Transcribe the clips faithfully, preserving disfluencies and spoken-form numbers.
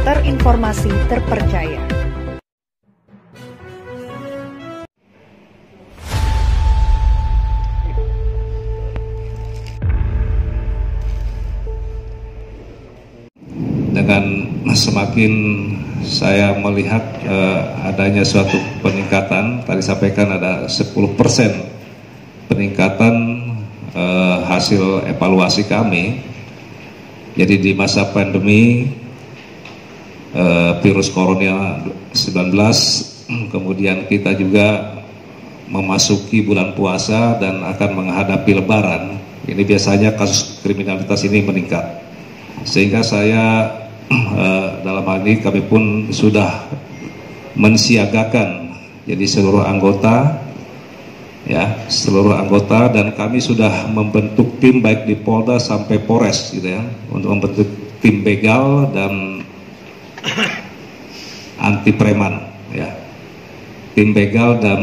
terinformasi terpercaya. Dengan semakin saya melihat eh, adanya suatu peningkatan, tadi sampaikan ada sepuluh persen peningkatan eh, hasil evaluasi kami. Jadi di masa pandemi eh, virus corona sembilan belas, kemudian kita juga memasuki bulan puasa dan akan menghadapi lebaran, ini biasanya kasus kriminalitas ini meningkat. Sehingga saya dalam hal ini kami pun sudah mensiagakan jadi seluruh anggota ya seluruh anggota dan kami sudah membentuk tim baik di Polda sampai Polres gitu ya untuk membentuk tim begal dan anti preman ya tim begal dan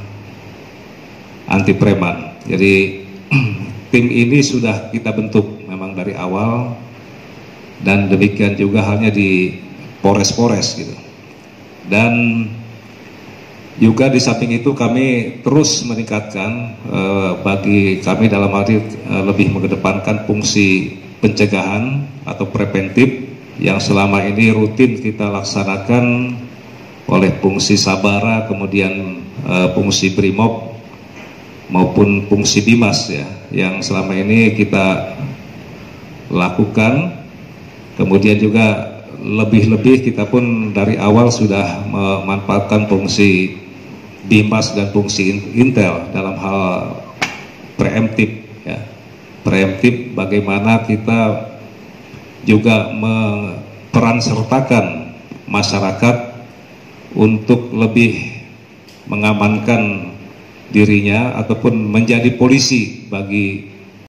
anti preman. Jadi tim ini sudah kita bentuk memang dari awal. Dan demikian juga halnya di Polres-Polres gitu. Dan juga di samping itu kami terus meningkatkan eh, bagi kami dalam arti eh, lebih mengedepankan fungsi pencegahan atau preventif yang selama ini rutin kita laksanakan oleh fungsi Sabara, kemudian eh, fungsi Brimob maupun fungsi Bimas ya, yang selama ini kita lakukan. Kemudian juga lebih-lebih kita pun dari awal sudah memanfaatkan fungsi Bimas dan fungsi Intel dalam hal preemptif ya. Preemptif bagaimana kita juga memperan sertakan masyarakat untuk lebih mengamankan dirinya ataupun menjadi polisi bagi